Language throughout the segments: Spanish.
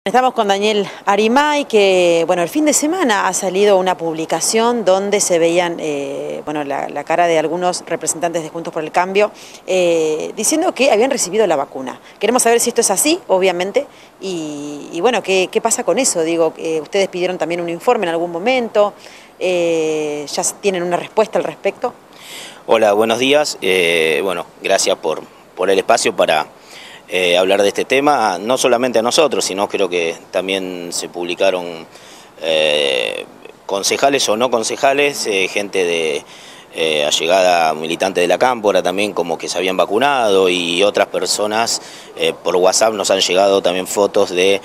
Estamos con Daniel Arimay, que bueno, el fin de semana ha salido una publicación donde se veían la cara de algunos representantes de Juntos por el Cambio diciendo que habían recibido la vacuna. Queremos saber si esto es así, obviamente, y bueno, ¿qué pasa con eso? Digo, ustedes pidieron también un informe en algún momento, ¿ya tienen una respuesta al respecto? Hola, buenos días. Gracias por el espacio para hablar de este tema, no solamente a nosotros, sino creo que también se publicaron concejales o no concejales, gente de allegada militante de la Cámpora también como que se habían vacunado, y otras personas por WhatsApp nos han llegado también fotos de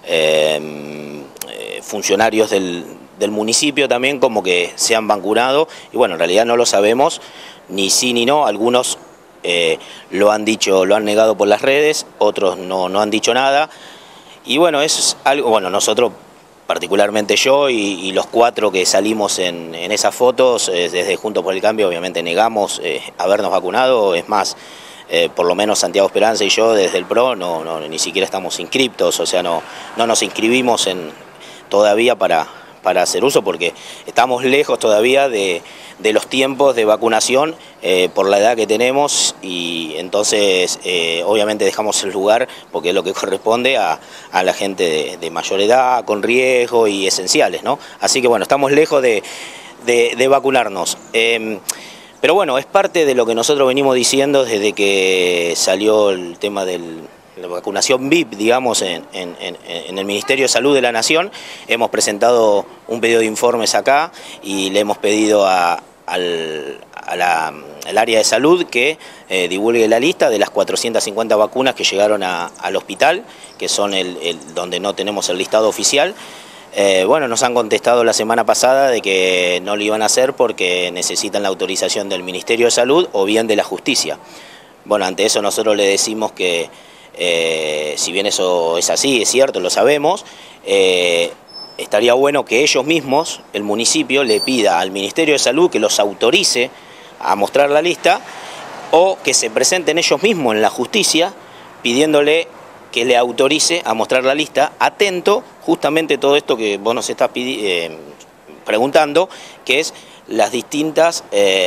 funcionarios del municipio también como que se han vacunado, y bueno, en realidad no lo sabemos ni sí ni no. Algunos lo han dicho, lo han negado por las redes, otros no han dicho nada, y bueno, es algo, bueno, nosotros, particularmente yo y los cuatro que salimos en esas fotos, desde Juntos por el Cambio, obviamente negamos habernos vacunado. Es más, por lo menos Santiago Esperanza y yo desde el PRO ni siquiera estamos inscriptos, o sea, no nos inscribimos todavía para hacer uso, porque estamos lejos todavía de los tiempos de vacunación por la edad que tenemos, y entonces obviamente dejamos el lugar porque es lo que corresponde a la gente de mayor edad, con riesgo y esenciales, ¿no? Así que bueno, estamos lejos de vacunarnos. Pero bueno, es parte de lo que nosotros venimos diciendo desde que salió el tema de la vacunación VIP, digamos, en el Ministerio de Salud de la Nación. Hemos presentado un pedido de informes acá y le hemos pedido al área de salud que divulgue la lista de las 450 vacunas que llegaron al hospital, que son donde no tenemos el listado oficial. Bueno, nos han contestado la semana pasada de que no lo iban a hacer porque necesitan la autorización del Ministerio de Salud o bien de la Justicia. Bueno, ante eso nosotros le decimos que si bien eso es así, es cierto, lo sabemos, estaría bueno que ellos mismos, el municipio, le pida al Ministerio de Salud que los autorice a mostrar la lista, o que se presenten ellos mismos en la justicia pidiéndole que le autorice a mostrar la lista, atento justamente todo esto que vos nos estás preguntando, que es las distintas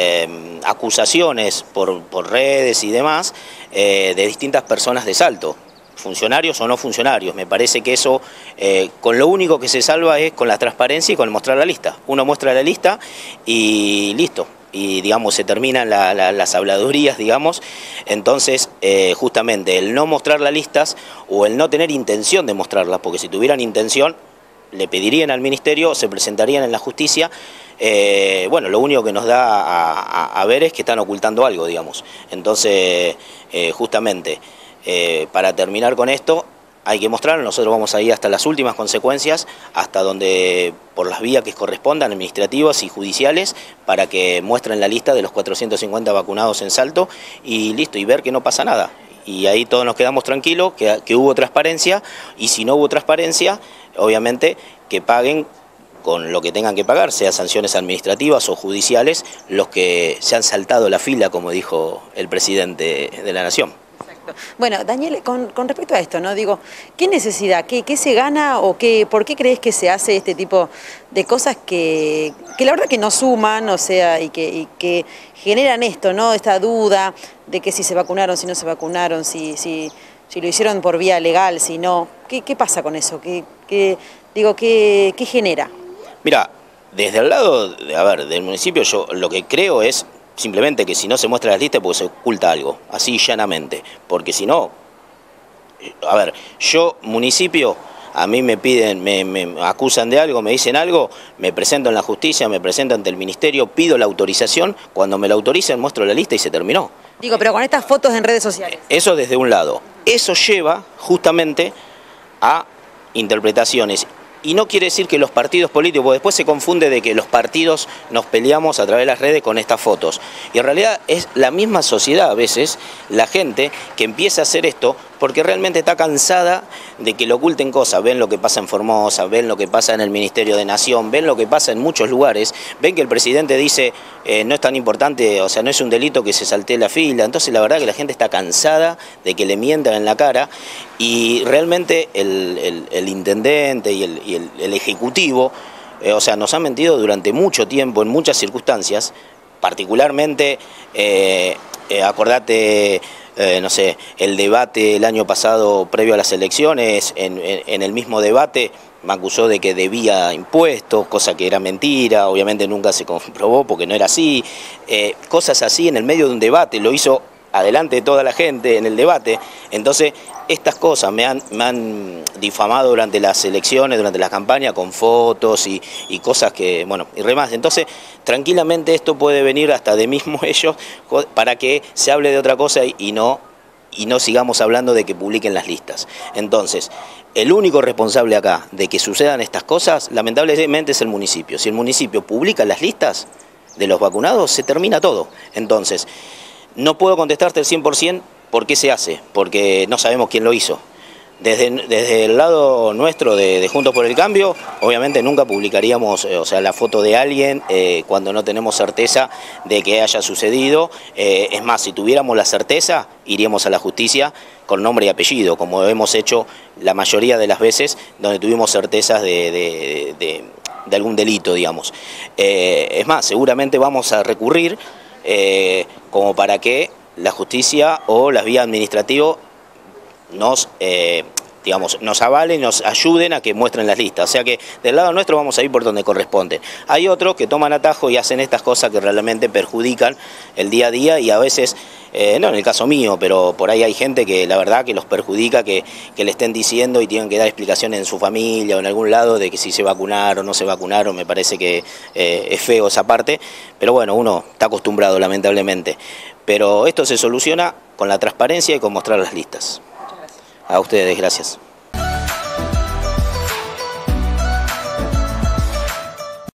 acusaciones por redes y demás de distintas personas de Salto, funcionarios o no funcionarios. Me parece que eso, con lo único que se salva es con la transparencia y con mostrar la lista. Uno muestra la lista y listo, y digamos se terminan las habladurías, digamos. Entonces justamente el no mostrar las listas o el no tener intención de mostrarlas, porque si tuvieran intención le pedirían al ministerio, se presentarían en la justicia. Bueno, lo único que nos da a ver es que están ocultando algo, digamos. Entonces, justamente, para terminar con esto, hay que mostrarlo. Nosotros vamos a ir hasta las últimas consecuencias, hasta donde, por las vías que correspondan, administrativas y judiciales, para que muestren la lista de los 450 vacunados en Salto, y listo, y ver que no pasa nada. Y ahí todos nos quedamos tranquilos, que hubo transparencia, y si no hubo transparencia, obviamente que paguen con lo que tengan que pagar, sea sanciones administrativas o judiciales, los que se han saltado la fila, como dijo el presidente de la Nación. Exacto. Bueno, Daniel, con respecto a esto, ¿no? Digo, ¿qué necesidad, qué se gana o por qué crees que se hace este tipo de cosas que la verdad que no suman, o sea, y que generan esto, ¿no? Esta duda de que si se vacunaron, si no se vacunaron, si lo hicieron por vía legal, si no. ¿Qué pasa con eso? ¿Qué genera? Mira, desde el lado del municipio, yo lo que creo es simplemente que si no se muestra la lista, porque se oculta algo, así llanamente, porque si no, yo, municipio, a mí me piden, me acusan de algo, me dicen algo, me presento en la justicia, me presento ante el ministerio, pido la autorización, cuando me la autoricen muestro la lista y se terminó. Digo, pero con estas fotos en redes sociales. Eso desde un lado. Eso lleva justamente a interpretaciones. Y no quiere decir que los partidos políticos, porque después se confunde de que los partidos nos peleamos a través de las redes con estas fotos. Y en realidad es la misma sociedad a veces, la gente que empieza a hacer esto porque realmente está cansada de que le oculten cosas. Ven lo que pasa en Formosa, ven lo que pasa en el Ministerio de Nación, ven lo que pasa en muchos lugares, ven que el presidente dice no es tan importante, o sea, no es un delito que se saltee la fila. Entonces la verdad que la gente está cansada de que le mientan en la cara, y realmente el intendente y el ejecutivo, o sea, nos han mentido durante mucho tiempo en muchas circunstancias, particularmente, acordate, no sé, el debate el año pasado previo a las elecciones, en el mismo debate me acusó de que debía impuestos, cosa que era mentira, obviamente nunca se comprobó porque no era así, cosas así en el medio de un debate, lo hizo adelante de toda la gente en el debate. Entonces estas cosas me han difamado durante las elecciones, durante las campañas, con fotos y cosas que, bueno, y demás. Entonces tranquilamente esto puede venir hasta de mismo ellos para que se hable de otra cosa y no sigamos hablando de que publiquen las listas. Entonces, el único responsable acá de que sucedan estas cosas, lamentablemente, es el municipio. Si el municipio publica las listas de los vacunados, se termina todo. Entonces, no puedo contestarte el 100% por qué se hace, porque no sabemos quién lo hizo. Desde el lado nuestro de Juntos por el Cambio, obviamente nunca publicaríamos la foto de alguien cuando no tenemos certeza de que haya sucedido. Es más, si tuviéramos la certeza, iríamos a la justicia con nombre y apellido, como hemos hecho la mayoría de las veces donde tuvimos certezas de algún delito, digamos. Es más, seguramente vamos a recurrir como para que la justicia o las vías administrativas nos avalen, nos ayuden a que muestren las listas. O sea que del lado nuestro vamos a ir por donde corresponde. Hay otros que toman atajo y hacen estas cosas que realmente perjudican el día a día, y a veces, no en el caso mío, pero por ahí hay gente que la verdad que los perjudica, que le estén diciendo y tienen que dar explicaciones en su familia o en algún lado de que si se vacunaron o no se vacunaron. Me parece que es feo esa parte, pero bueno, uno está acostumbrado lamentablemente. Pero esto se soluciona con la transparencia y con mostrar las listas. A ustedes, gracias.